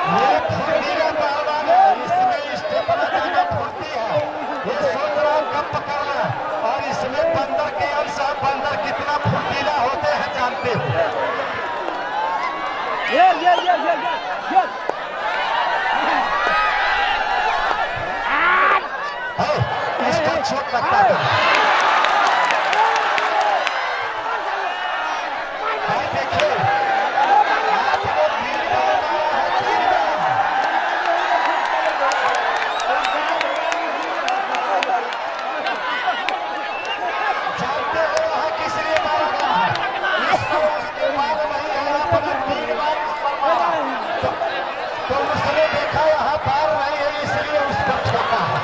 ये फुर्तीला पहलवान है, इसमें स्टेमिना ज्यादा फुर्ती है। ये सोच रहा हूँ कब पकड़ना, और इसमें बंदर के अंश, बंदर कितना फुर्तीला होते हैं जानते हो। इसका चोट लगता है। तो उसने देखा यहाँ बार नहीं है, इसलिए उस पर ठोका है।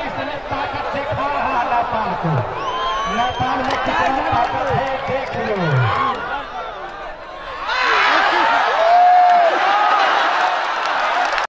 नेपाल में कितना ताकत है देख लो।